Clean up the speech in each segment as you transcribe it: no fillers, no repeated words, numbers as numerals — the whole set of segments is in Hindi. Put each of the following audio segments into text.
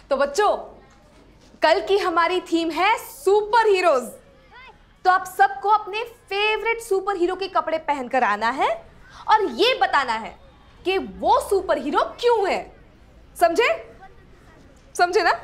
तो बच्चों, कल की हमारी थीम है सुपर हीरोज। तो आप सबको अपने फेवरेट सुपर हीरो के कपड़े पहनकर आना है और ये बताना है कि वो सुपर हीरो क्यों है। समझे? समझे ना?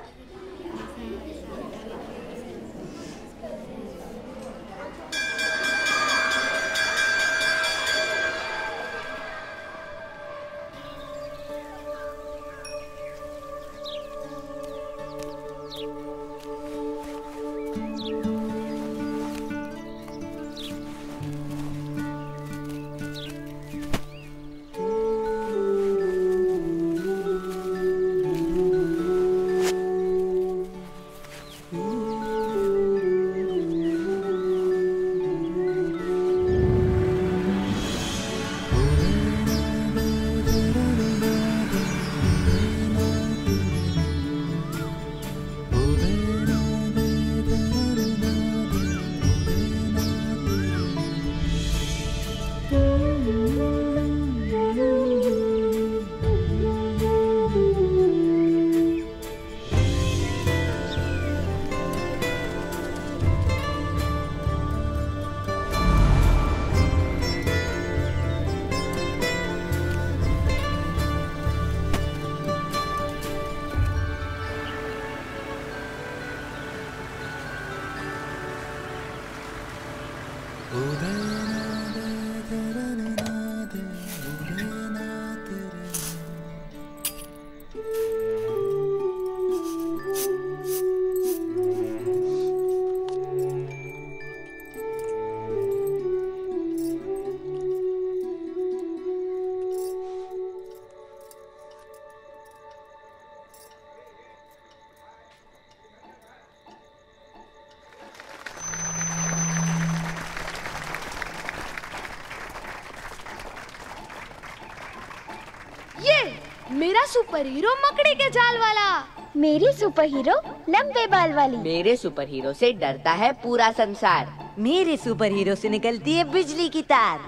मेरा सुपर हीरो मकड़ी के जाल वाला। मेरी सुपर हीरो लंबे बाल वाली। मेरे सुपर हीरो से डरता है पूरा संसार। मेरे सुपर हीरो से निकलती है बिजली की तार।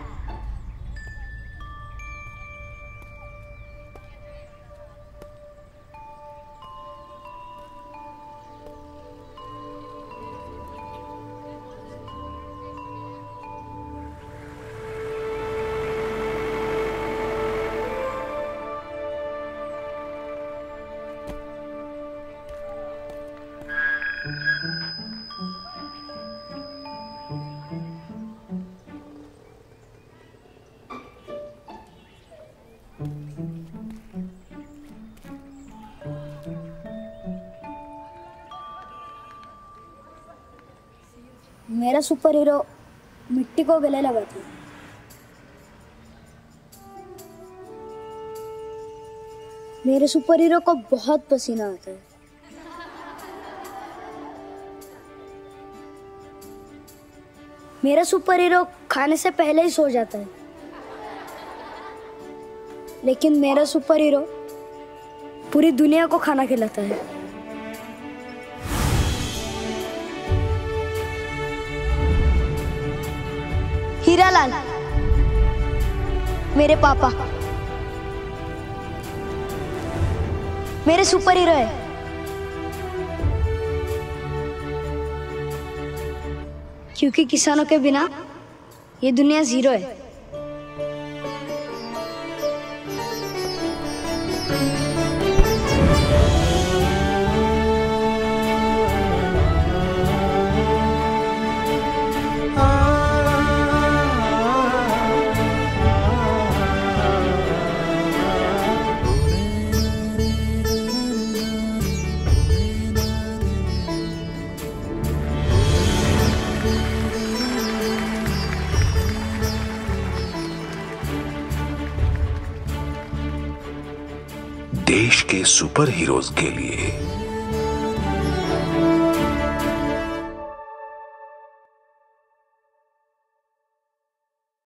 मेरा सुपर हीरो मिट्टी को गले लगाता है। मेरे सुपर हीरो को बहुत पसीना आता है। मेरा सुपर हीरो खाने से पहले ही सो जाता है। लेकिन मेरा सुपर हीरो पूरी दुनिया को खाना खिलाता है। हीरालाल मेरे पापा मेरे सुपर हीरो है। क्योंकि किसानों के बिना ये दुनिया जीरो है। देश के सुपर हीरोज के लिए